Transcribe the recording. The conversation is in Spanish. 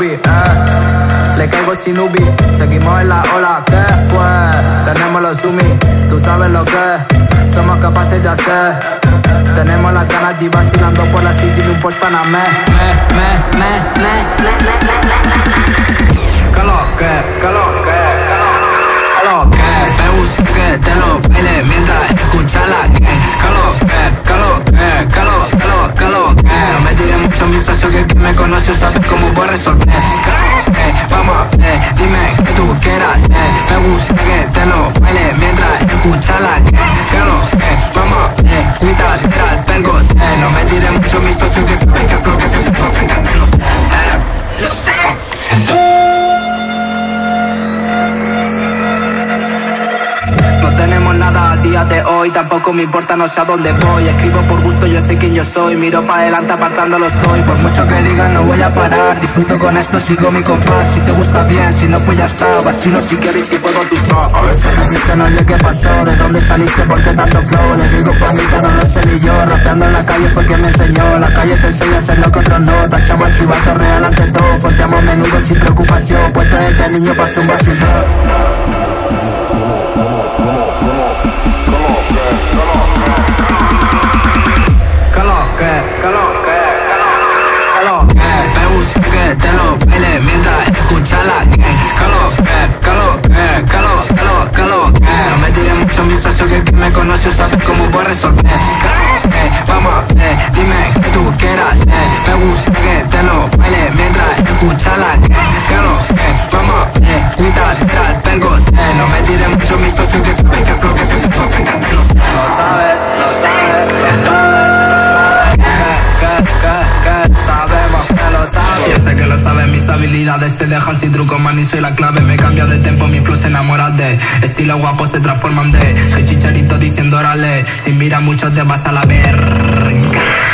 movie, le caigo sin ubi. Seguimos en la ola, ¿qué fue? Tenemos los zoomies, tú sabes lo que somos capaces de hacer. Tenemos las ganas de ir vacilando por la city de un Porsche Panamé. Me gusta que te lo baile mientras escuchas la no me tires mucho mi socio que me conoce sabe cómo voy a resolver. Vamos a ver, dime que tú quieras. Me gusta que te lo baile mientras escuchas la vamos a ver, grita, tira el pelgo. No me tires mucho mi socio que sabe que flow que te lo sé. No tenemos nada a día de hoy, tampoco me importa, no sé a dónde voy. Escribo por gusto, yo sé quién yo soy. Miro para adelante, apartando lo estoy. Por mucho que digan, no voy a parar. Disfruto con esto, sigo mi compás. Si te gusta bien, si no, pues ya está. Vacilo si quieres, si puedo, tú sabes. A veces me dicen, oye, ¿qué pasó? ¿De dónde saliste? ¿Por qué tanto flow? Le digo, panita, no lo sé ni yo. Rapeando en la calle fue quien me enseñó. La calle te enseña a hacer lo que otros no. Tachamos al chivato real ante todo. Fonteamos menudo sin preocupación. Pues desde niño pasó un vacilón. Me gusta que te lo baile mientras escuchas la no me tires mucho mi socio que me conoce sabe cómo voy a resolver. Vamos a ver, dime que tú quieras. Me gusta que te lo baile mientras escuchas la vamos a ver, grita, tira el pelgo. No me tires mucho mi socio que sabe que flow que te lo sabe, sabemos que lo sabes. Yo sé que lo sabes, mis habilidades te dejan sin truco, man, y soy la clave. Me cambio de tempo, mi flow se enamora de estilo guapo, se transforman de soy chicharito diciendo órale. Si miras mucho te vas a la verga.